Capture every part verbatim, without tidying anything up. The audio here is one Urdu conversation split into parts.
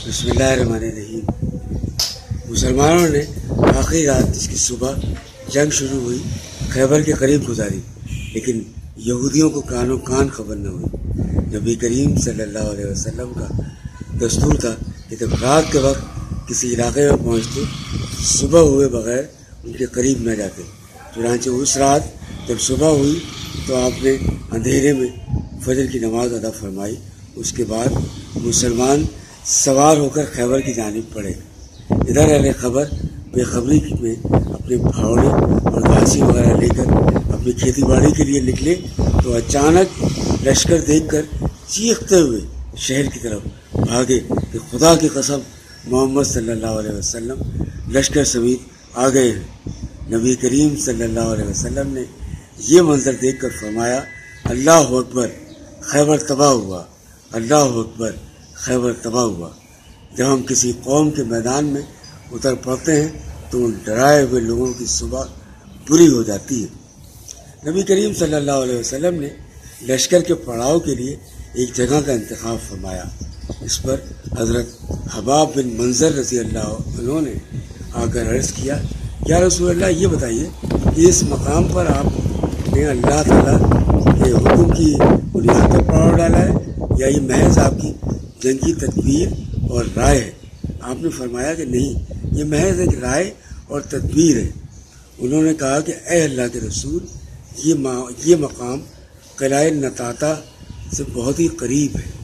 بسم اللہ الرحمن الرحیم۔ مسلمانوں نے آخری رات جس کی صبح جنگ شروع ہوئی خیبر کے قریب گزاری، لیکن یہودیوں کو کانوں کان خبر نہ ہوئی۔ نبی کریم صلی اللہ علیہ وسلم کا دستور تھا کہ جب رات کے وقت کسی علاقے میں پہنچتے صبح ہوئے بغیر ان کے قریب نہ جاتے۔ چنانچہ اس رات جب صبح ہوئی تو آپ نے اندھیرے میں فجر کی نماز ادا فرمائی۔ اس کے بعد مسلمان سوار ہو کر خیبر کی جانب پڑے۔ ادھر اہل خبر بے خبری میں اپنے پھاوڑے اور گھاسی وغیرہ لے کر اپنی کھیتی باڑی کے لیے نکلے تو اچانک لشکر دیکھ کر چیختے ہوئے شہر کی طرف بھاگے کہ خدا کی قسم محمد صلی اللہ علیہ وسلم لشکر سمیت آ گئے ہیں۔ نبی کریم صلی اللہ علیہ وسلم نے یہ منظر دیکھ کر فرمایا، اللہ اکبر، خیبر تباہ ہوا، اللہ اکبر، خیبر تباہ ہوا۔ جب ہم کسی قوم کے میدان میں اتر پڑتے ہیں تو ان ڈرائے ہوئے لوگوں کی صبح بری ہو جاتی ہے۔ نبی کریم صلی اللہ علیہ وسلم نے لشکر کے پڑاؤ کے لیے ایک جگہ کا انتخاب فرمایا۔ اس پر حضرت حباب بن منظر رضی اللہ عنہ نے آ کر عرض کیا، یا رسول اللہ، یہ بتائیے کہ اس مقام پر آپ نے اللہ تعالیٰ کے حکم کی بنیاد پر پڑاؤ ڈالا ہے یا یہ محض آپ کی جنگی تدبیر اور رائے ہے؟ آپ نے فرمایا کہ نہیں، یہ محض ایک رائے اور تدبیر ہے۔ انہوں نے کہا کہ اے اللہ کے رسول، یہ یہ مقام قلعہ نطاطا سے بہت ہی قریب ہے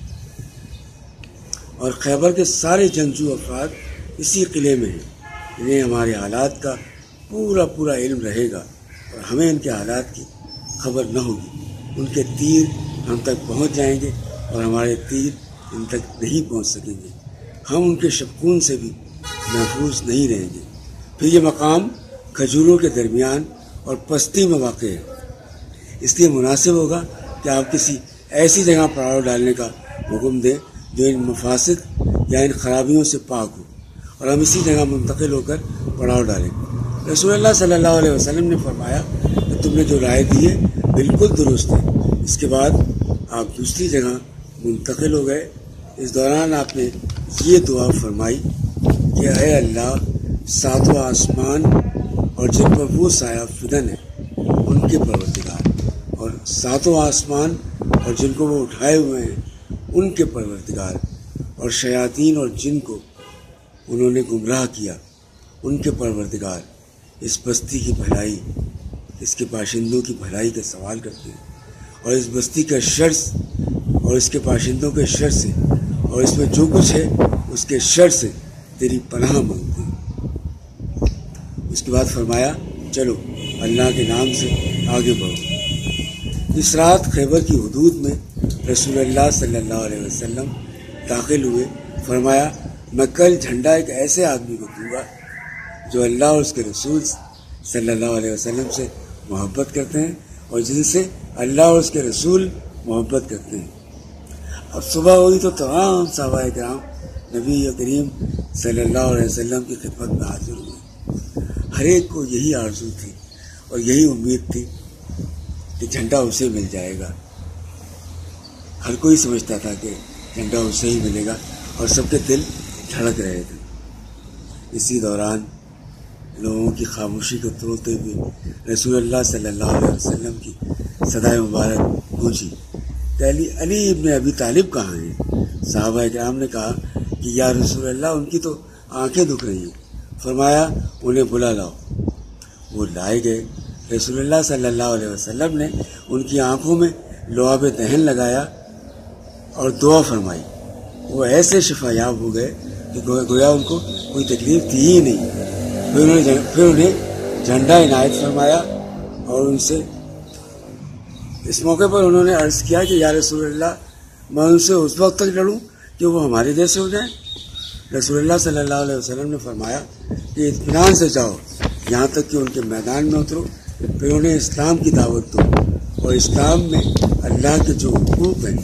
اور خیبر کے سارے جنگجو افراد اسی قلعے میں ہیں۔ انہیں ہمارے حالات کا پورا پورا علم رہے گا اور ہمیں ان کے حالات کی خبر نہ ہوگی۔ ان کے تیر ہم تک پہنچ جائیں گے اور ہمارے تیر ان تک نہیں پہنچ سکیں گے۔ ہم ان کے شبکون سے بھی محفوظ نہیں رہیں گے۔ پھر یہ مقام کھجوروں کے درمیان اور پستی میں واقع ہے، اس لیے مناسب ہوگا کہ آپ کسی ایسی جگہ پڑاؤ ڈالنے کا حکم دیں جو ان مفاسد یا ان خرابیوں سے پاک ہو، اور ہم اسی جگہ منتقل ہو کر پڑاؤ ڈالیں۔ رسول اللہ صلی اللہ علیہ وسلم نے فرمایا کہ تم نے جو رائے دی ہے بالکل درست ہے۔ اس کے بعد آپ دوسری جگہ منتقل ہو گئے۔ اس دوران آپ نے یہ دعا فرمائی کہ اے اللہ، ساتوں آسمان اور جن پر وہ سایہ فدن ہے ان کے پروردگار، اور ساتوں آسمان اور جن کو وہ اٹھائے ہوئے ہیں ان کے پروردگار، اور شیاطین اور جن کو انہوں نے گمراہ کیا ان کے پروردگار، اس بستی کی بھلائی، اس کے باشندوں کی بھلائی کا سوال کرتے ہیں، اور اس بستی کا شر اور اس کے باشندوں کے شر سے اور اس میں جو کچھ ہے اس کے شر سے تیری پناہ مانگتے ہیں۔ اس کے بعد فرمایا، چلو اللہ کے نام سے آگے بڑھو۔ اس رات خیبر کی حدود میں رسول اللہ صلی اللہ علیہ وسلم داخل ہوئے۔ فرمایا، میں کل جھنڈا ایک ایسے آدمی کو دوں گا جو اللہ اور اس کے رسول صلی اللہ علیہ وسلم سے محبت کرتے ہیں اور جن سے اللہ اور اس کے رسول محبت کرتے ہیں۔ اب صبح ہوئی تو تمام صحابہ کرام نبی کریم صلی اللہ علیہ وسلم کی خدمت میں حاضر ہوئے۔ ہر ایک کو یہی آرزو تھی اور یہی امید تھی کہ جھنڈا اسے مل جائے گا۔ ہر کوئی سمجھتا تھا کہ جھنڈا اسے ہی ملے گا اور سب کے دل دھڑک رہے تھے۔ اسی دوران لوگوں کی خاموشی کو توڑتے ہوئے رسول اللہ صلی اللہ علیہ وسلم کی صدائے مبارک گونجی، علی علی ابن ابی طالب کہاں ہیں؟ صحابہ کرام نے کہا کہ یا رسول اللہ، ان کی تو آنکھیں دکھ رہی ہیں۔ فرمایا، انہیں بلا لاؤ۔ وہ لائے گئے۔ رسول اللہ صلی اللہ علیہ وسلم نے ان کی آنکھوں میں لعاب دہن لگایا اور دعا فرمائی۔ وہ ایسے شفا یاب ہو گئے کہ گویا ان کو کوئی تکلیف تھی ہی نہیں۔ پھر انہیں پھر انہیں جھنڈا عنایت فرمایا اور ان سے اس موقع پر انہوں نے عرض کیا کہ یا رسول اللہ، میں ان سے اس وقت تک لڑوں کہ وہ ہمارے جیسے ہو جائیں؟ رسول اللہ صلی اللہ علیہ وسلم نے فرمایا کہ اطمینان سے جاؤ یہاں تک کہ ان کے میدان میں اترو، پھر انہیں اسلام کی دعوت دو اور اسلام میں اللہ کے جو حقوق ہیں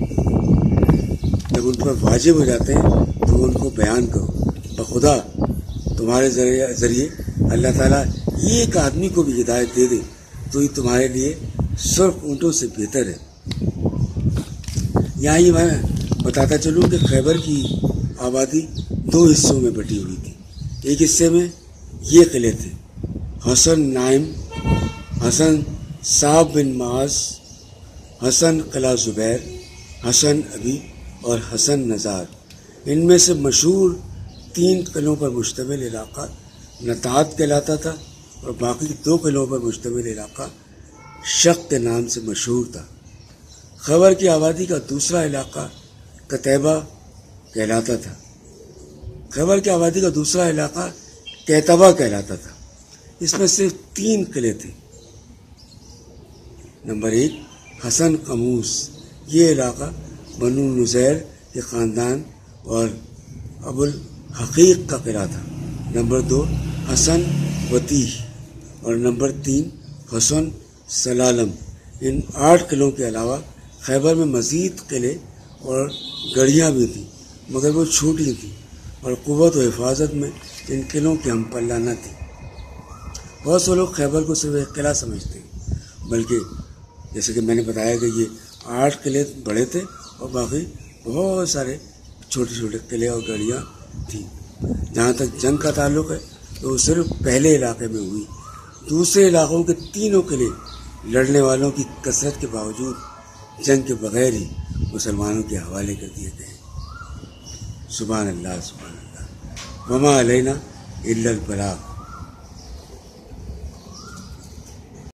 جب ان پر واجب ہو جاتے ہیں تو ان کو بیان کرو۔ بخدا تمہارے ذریعے ذریعے اللہ تعالیٰ یہ ایک آدمی کو بھی ہدایت دے دے تو یہ تمہارے لیے سرخ اونٹوں سے بہتر ہے۔ یہاں ہی میں بتاتا چلوں کہ خیبر کی आबादी दो हिस्सों में बटी हुई थी। एक हिस्से में ये किले थे: हसन नाइम, हसन साब बिन माज, हसन किला ज़ुबैर, हसन अबी और हसन नज़ार। इनमें से मशहूर तीन किलों पर मुश्तमिल इलाका नतात कहलाता था और बाकी दो किलों पर मुश्तमिल इलाका शक के नाम से मशहूर था। खैबर की आबादी का दूसरा इलाका कतैबा कहलाता था। खैबर की आबादी का दूसरा इलाका कैतबा कहलाता था। इसमें सिर्फ तीन किले थे। नंबर एक, हसन कमूस। ये इलाका बनु नुज़ैर के ख़ानदान और अबुल हकीक का किला था। नंबर दो, हसन वतीह और नंबर तीन, हसन सलालम। इन आठ किलों के अलावा खैबर में मज़ीद किले और गढ़ियाँ भी थीं, मगर वो छोटी थीं और क़ुव्वत और हिफाजत में इन किलों की हम पल्ला न थी। बहुत से लोग खैबर को सिर्फ एक किला समझते हैं, बल्कि जैसे कि मैंने बताया कि ये आठ किले बड़े थे और बाकी बहुत सारे छोटे छोटे किले और गढ़ियाँ थीं। जहाँ तक जंग का ताल्लुक़ है तो वो सिर्फ पहले इलाके में हुई। दूसरे इलाकों के तीनों किले लड़ने वालों की कसरत के बावजूद जंग के बगैर ही मुसलमानों के हवाले कर दिए गए। सुभान अल्लाह, सुभान अल्लाह। वमा अलैना इल्लल बलाग।